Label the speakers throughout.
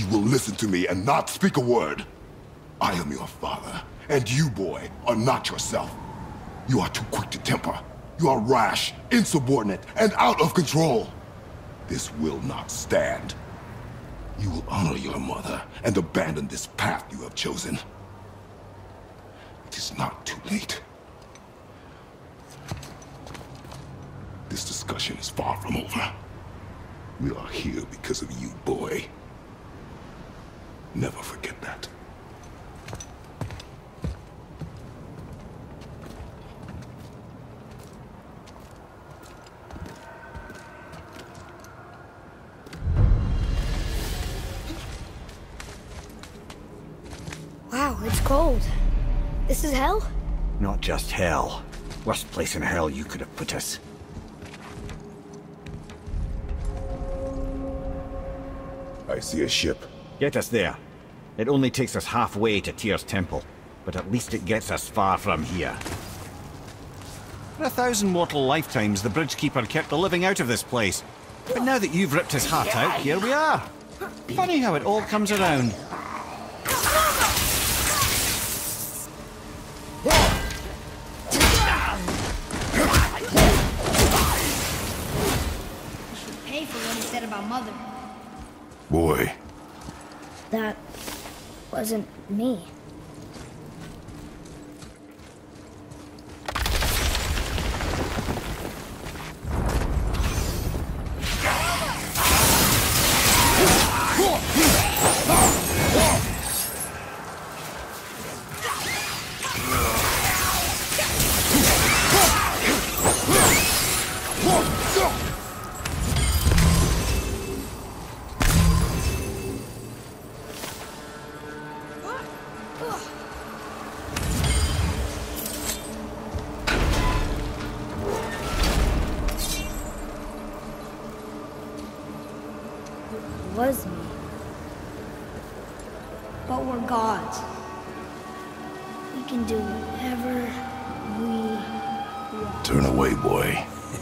Speaker 1: you will listen to me and not speak a word. I am your father, and you, boy, are not yourself. You are too quick to temper. You are rash, insubordinate, and out of control. This will not stand. You will honor your mother and abandon this path you have chosen. It is not too late. This discussion is far from over. We are here because of you, boy. Never forget that.
Speaker 2: Wow, it's cold. This is hell?
Speaker 3: Not just hell. Worst place in hell you could have put us.
Speaker 1: I see a ship.
Speaker 3: Get us there. It only takes us halfway to Tyr's temple, but at least it gets us far from here. For 1,000 mortal lifetimes, the Bridgekeeper kept the living out of this place. But now that you've ripped his heart out, here we are. Funny how it all comes around.
Speaker 4: Pay for what he said about Mother.
Speaker 1: Boy.
Speaker 2: That wasn't me. Was me.
Speaker 4: But we're gods.
Speaker 2: We can do whatever we want.
Speaker 1: Turn away, boy.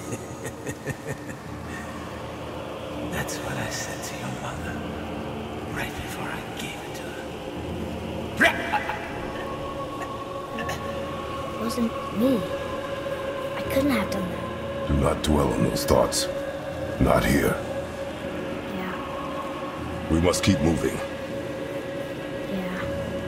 Speaker 5: That's what I said to your mother, right before I gave it to her.
Speaker 2: It wasn't me. I couldn't have done that.
Speaker 1: Do not dwell on those thoughts. Not here.
Speaker 2: Yeah.
Speaker 1: We must keep moving.
Speaker 2: Yeah.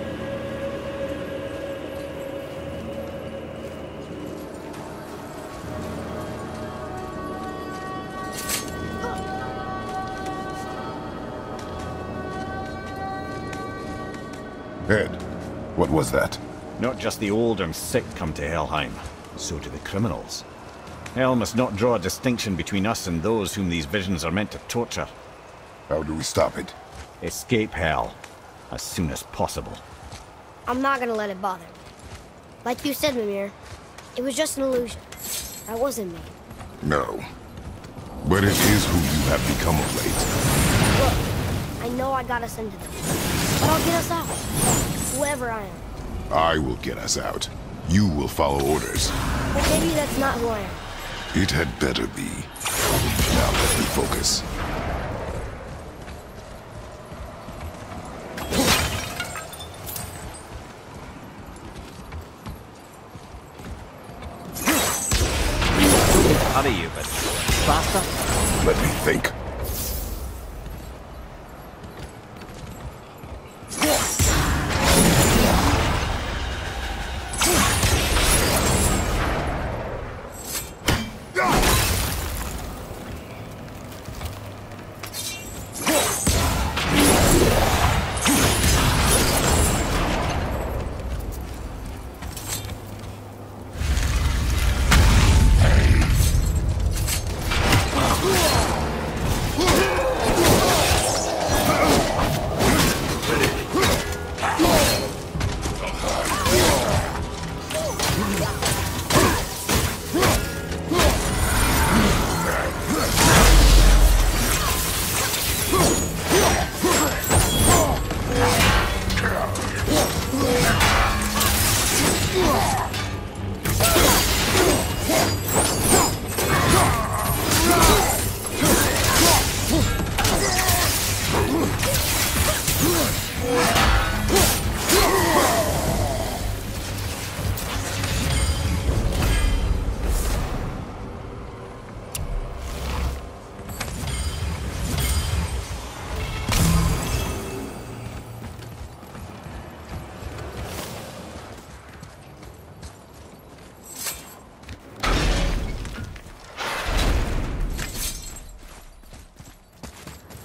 Speaker 1: Ed, what was that?
Speaker 3: Not just the old and sick come to Helheim, so do the criminals. Hell must not draw a distinction between us and those whom these visions are meant to torture.
Speaker 1: How do we stop it?
Speaker 3: Escape Hell, as soon as possible.
Speaker 2: I'm not gonna let it bother me. Like you said, Mimir, it was just an illusion. That wasn't me.
Speaker 1: No. But it is who you have become of late.
Speaker 2: Look, I know I got us into this, but I'll get us out. Whoever I am.
Speaker 1: I will get us out. You will follow orders.
Speaker 2: But maybe that's not who I am.
Speaker 1: It had better be. Now let me focus.
Speaker 3: Hurry you, but faster?
Speaker 1: Let me think.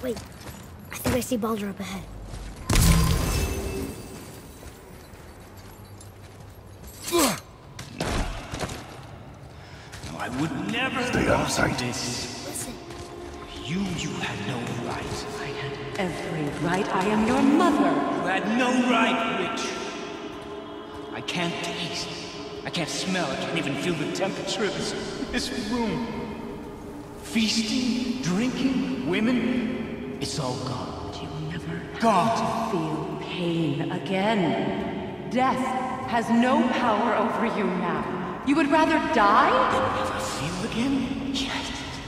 Speaker 2: Wait, I think I see Baldur up ahead.
Speaker 5: No, I would never
Speaker 1: Stay out of sight.
Speaker 5: this.
Speaker 2: Listen.
Speaker 5: You had no right.
Speaker 6: I had every right. I am your mother.
Speaker 5: You had no right, Witch. I can't taste. I can't smell. I can't even feel the temperature of this room. Feasting, drinking, women. It's all gone.
Speaker 6: You'll never
Speaker 5: Gone.
Speaker 6: feel pain again. Death has no power over you now. You would rather die?
Speaker 5: Never feel again? Yes.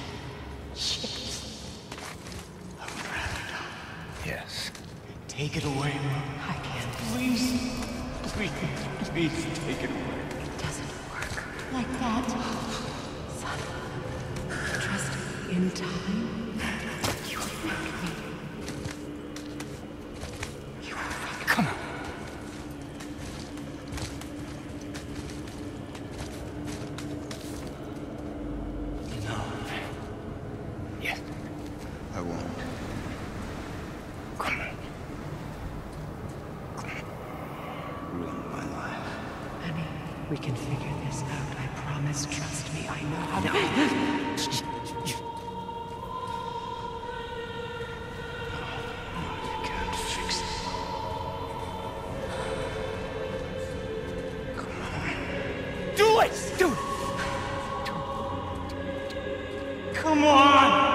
Speaker 5: I would rather die. Yes. Take it away, Mom.
Speaker 6: I can't.
Speaker 5: Please. Please take it away.
Speaker 6: It doesn't work like that. Son, trust me. In time, you will thank me. You will thank me.
Speaker 5: Come on. No. Yes. I won't. Come on. Ruin my life.
Speaker 6: Honey, we can figure this out. I promise. Trust me. I know how to.
Speaker 5: You can't fix it. Come on. Do it! Do it! Come on!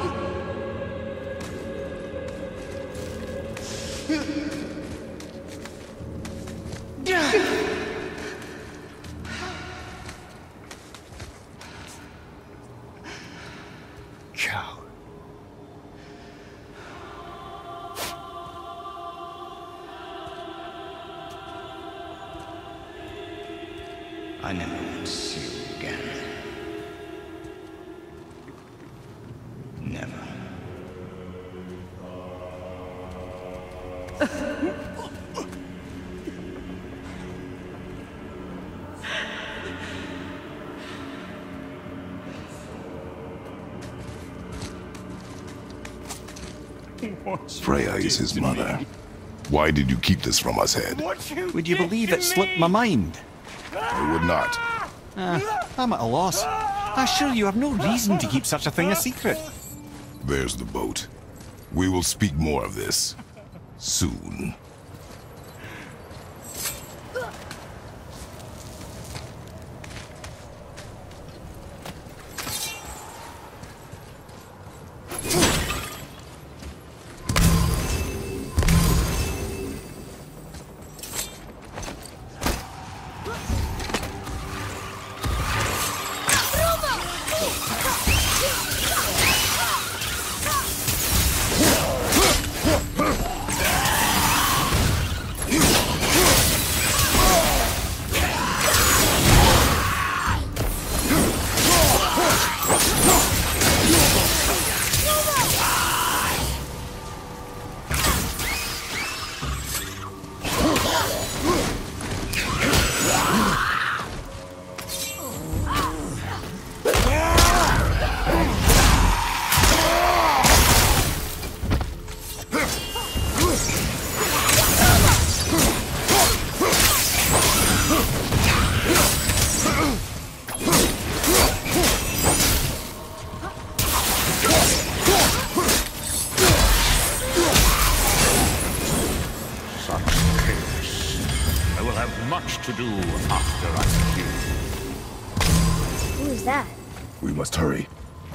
Speaker 5: Cow. I never want to see you again. Never.
Speaker 1: Freya is his mother. Why did you keep this from us, Head?
Speaker 3: Would you believe it slipped my mind?
Speaker 1: I would not.
Speaker 3: I'm at a loss. I assure you have no reason to keep such a thing a secret.
Speaker 1: There's the boat. We will speak more of this soon.
Speaker 7: I will have much to do after I kill.
Speaker 2: Who is that?
Speaker 1: We must hurry.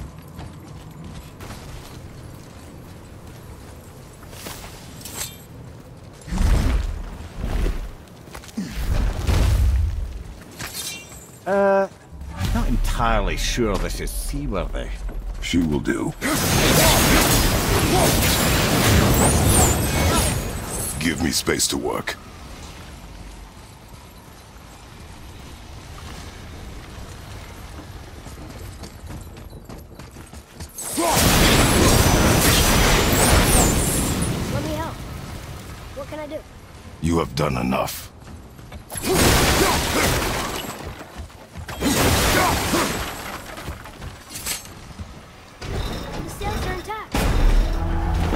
Speaker 3: Not entirely sure this is seaworthy.
Speaker 1: She will do. Give me space to work.
Speaker 2: Let me help. What can I do?
Speaker 1: You have done enough.
Speaker 2: The sails are intact.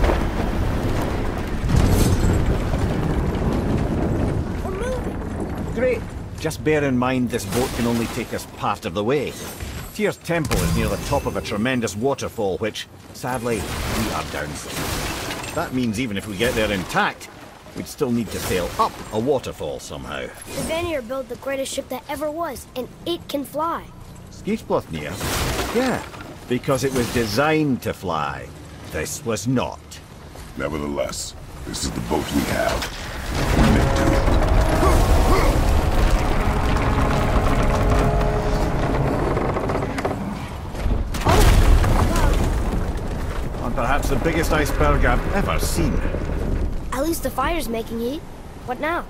Speaker 3: Just bear in mind this boat can only take us part of the way. Tyr's Temple is near the top of a tremendous waterfall which, sadly, we are downside. That means even if we get there intact, we'd still need to sail up a waterfall somehow.
Speaker 2: The Vanir built the greatest ship that ever was, and it can fly.
Speaker 3: Skidbladnir? Yeah, because it was designed to fly. This was not.
Speaker 1: Nevertheless, this is the boat we have. Make do.
Speaker 3: On perhaps the biggest iceberg I've ever seen.
Speaker 2: At least the fire's making heat. What now?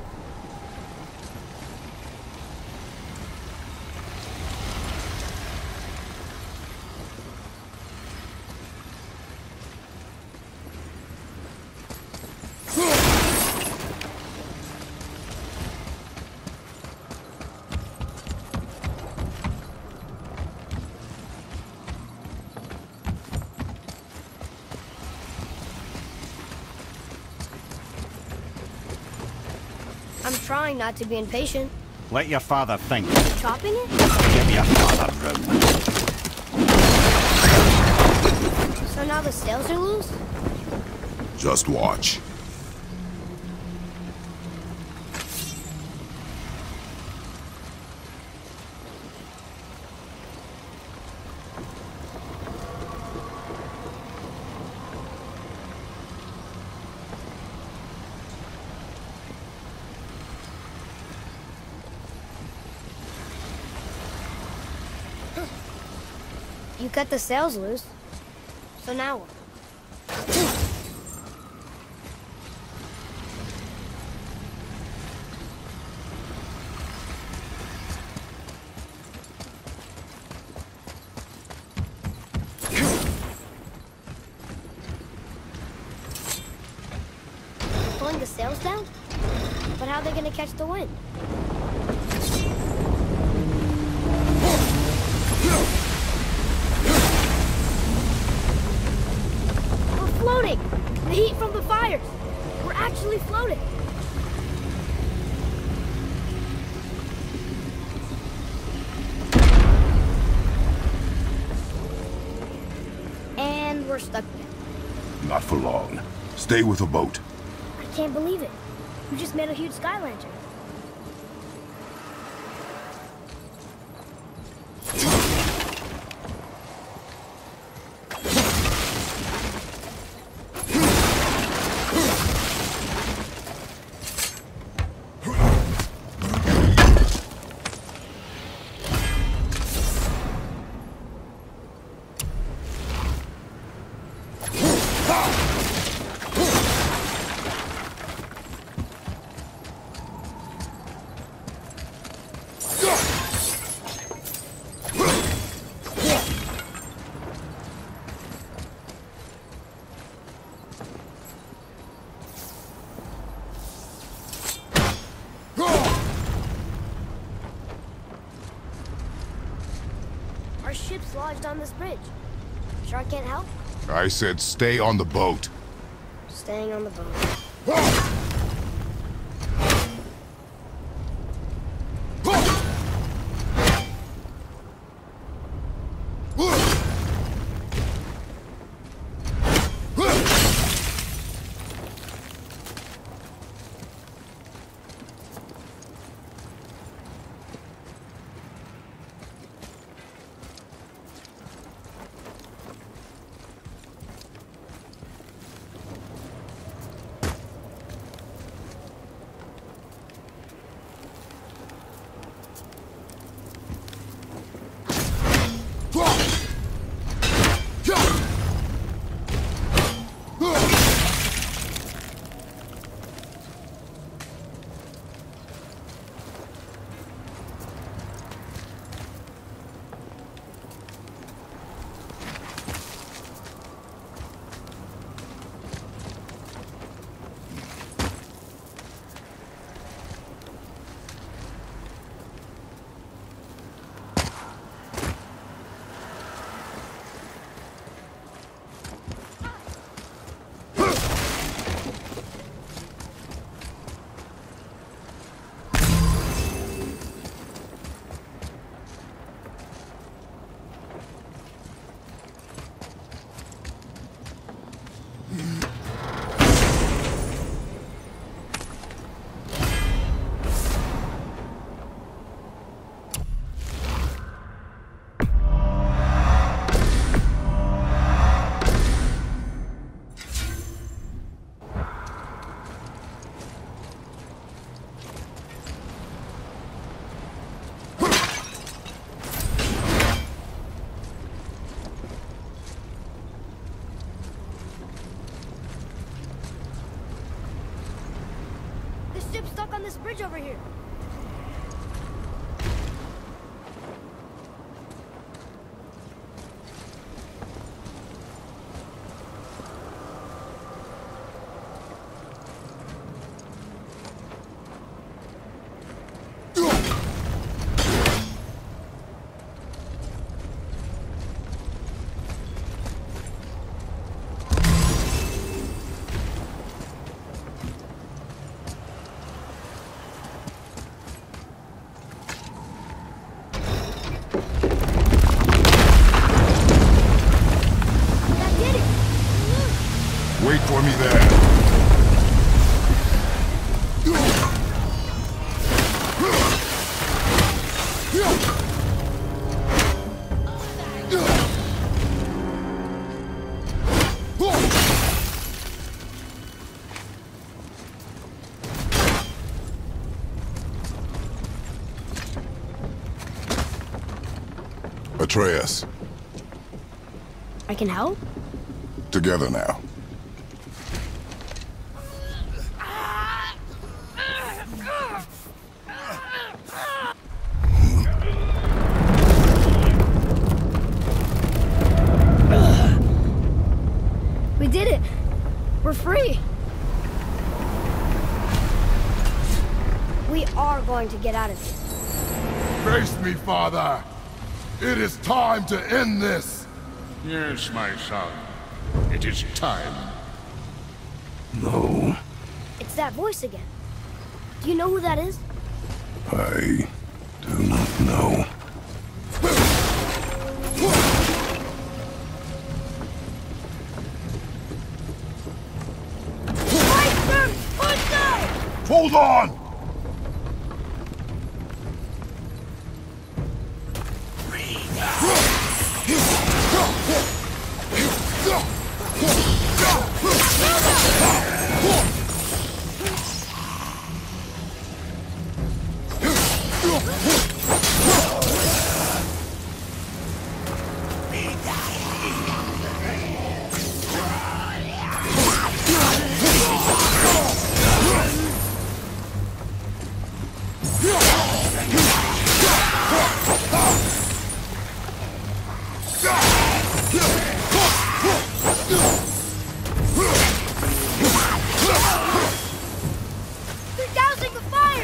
Speaker 2: I'm trying not to be impatient.
Speaker 3: Let your father think.
Speaker 2: Chopping it?
Speaker 3: Give your father room.
Speaker 2: So now the sails are loose?
Speaker 1: Just watch.
Speaker 2: You cut the sails loose. So now what? Pulling the sails down? But how are they gonna catch the wind? Floating! The heat from the fires! We're actually floating! And we're stuck again.
Speaker 1: Not for long. Stay with the boat.
Speaker 2: I can't believe it. We just made a huge sky lantern. Our ship's lodged on this bridge. Sure I can't help?
Speaker 1: I said stay on the boat.
Speaker 2: Staying on the boat. stuck on this bridge over here.
Speaker 1: Wait for me there. Atreus.
Speaker 2: I can help?
Speaker 1: Together now.
Speaker 2: We did it! We're free! We are going to get out of here.
Speaker 1: Face me, father! It is time to end this!
Speaker 7: Yes, my son. It is time.
Speaker 1: No,
Speaker 2: It's that voice again. Do you know who that is?
Speaker 1: I do not know. Hold on!
Speaker 2: They're dousing the fire!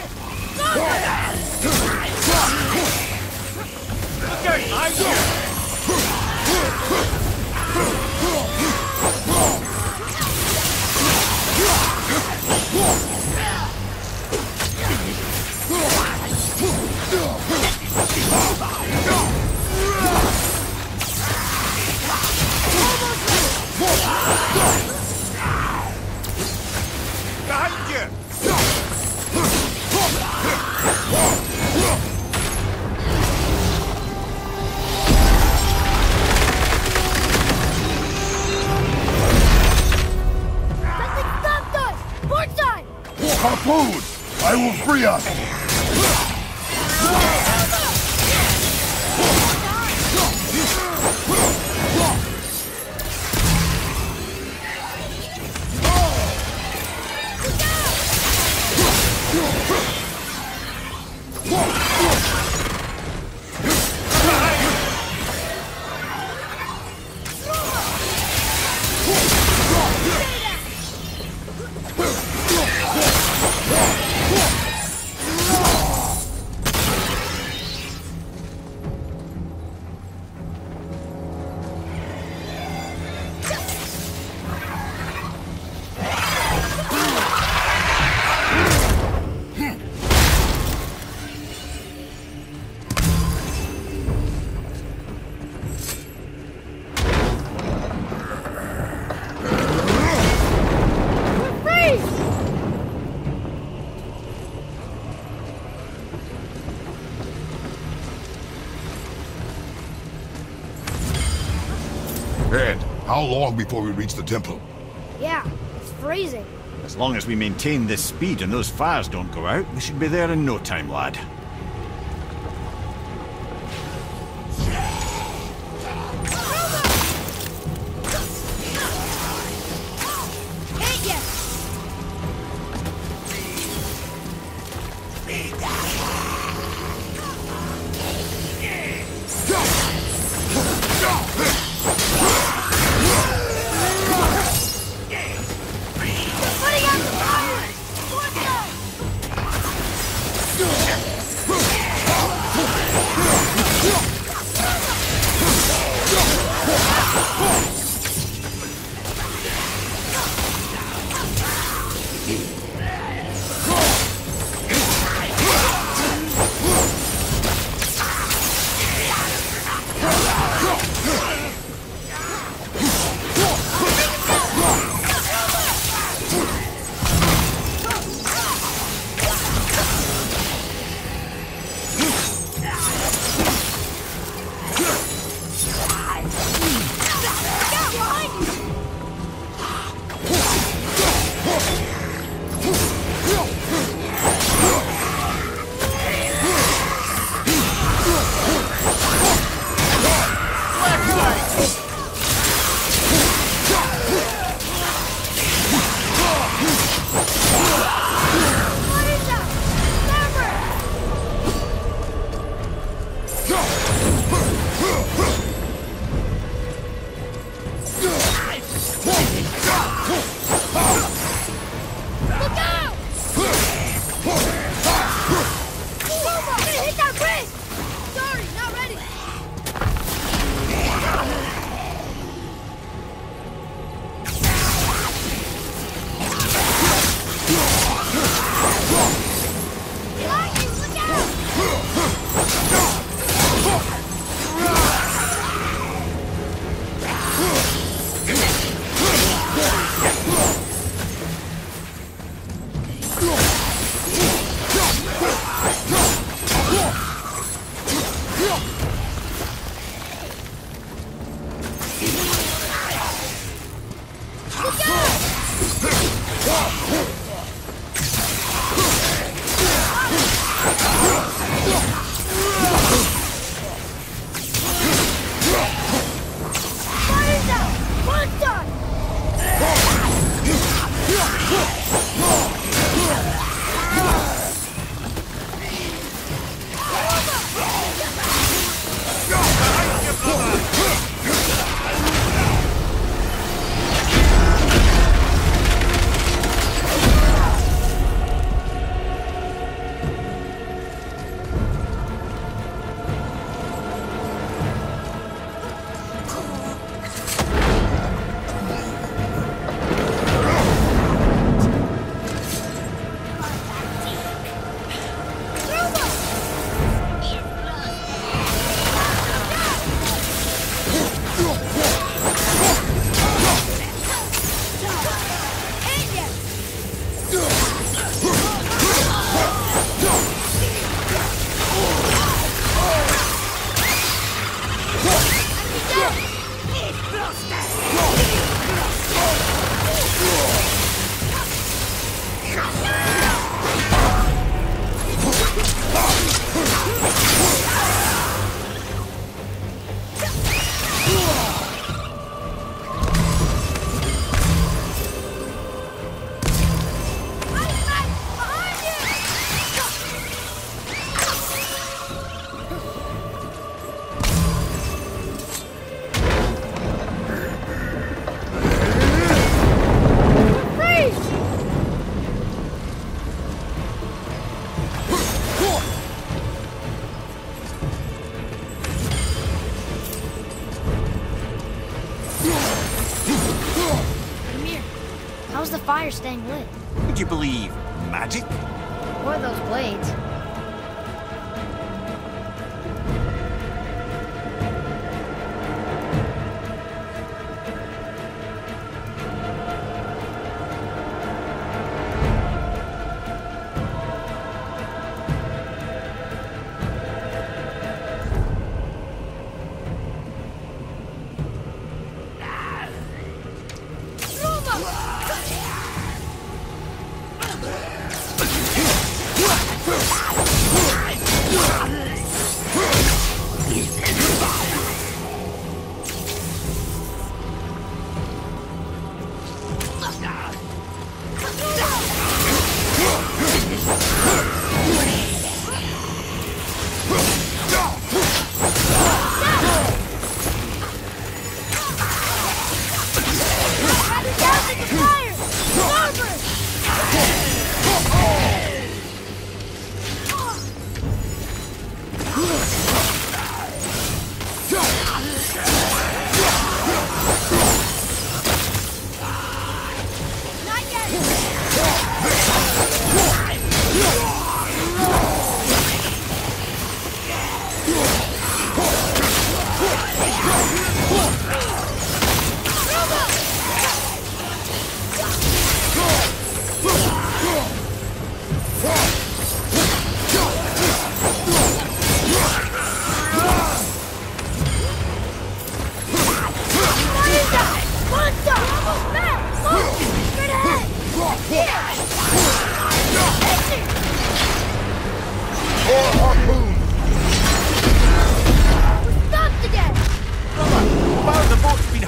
Speaker 3: Behind you!
Speaker 2: That thing stopped us! Port side!
Speaker 1: Harpoon! I will free us! Ed, how long before we reach the temple?
Speaker 2: Yeah, it's freezing.
Speaker 3: As long as we maintain this speed and those fires don't go out, we should be there in no time, lad.
Speaker 2: Ain't ya? How's the fire staying lit?
Speaker 3: Would you believe magic?
Speaker 2: Or those blades?
Speaker 1: Huh!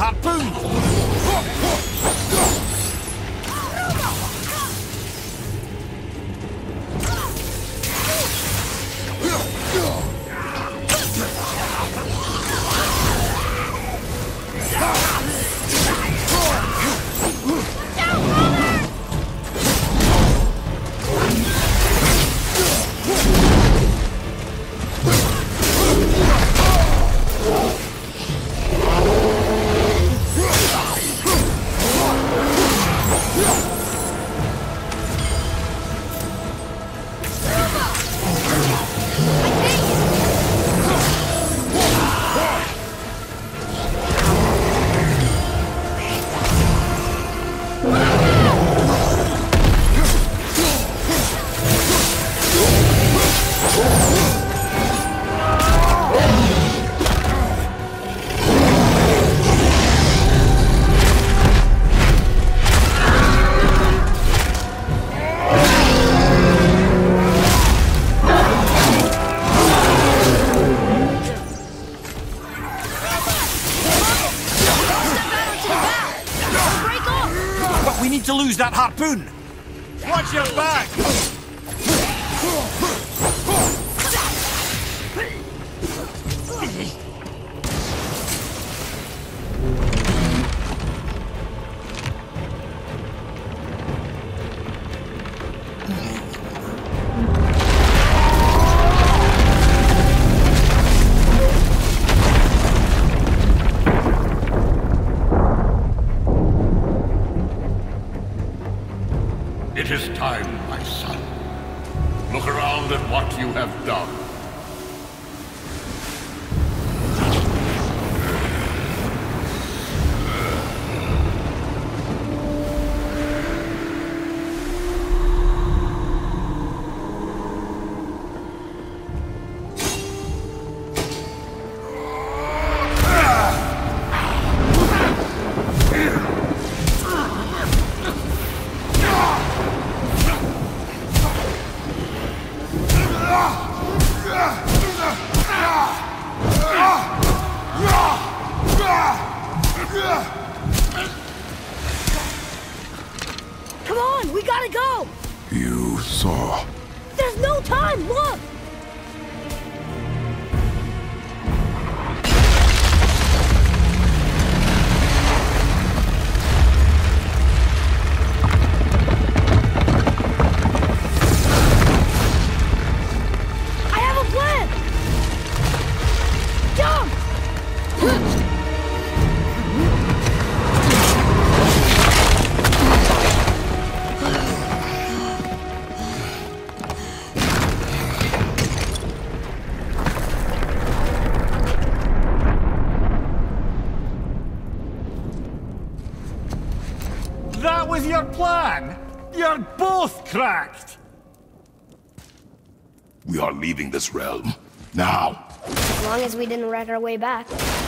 Speaker 3: harpoon! To lose that harpoon! Watch your back!
Speaker 7: It is time, my son. Look around at what you have done.
Speaker 2: Come on, we gotta go!
Speaker 1: You saw.
Speaker 2: There's no time, look! I have a plan! Jump!
Speaker 3: That was your plan? You're both cracked!
Speaker 1: We are leaving this realm. Now.
Speaker 2: As long as we didn't wreck our way back.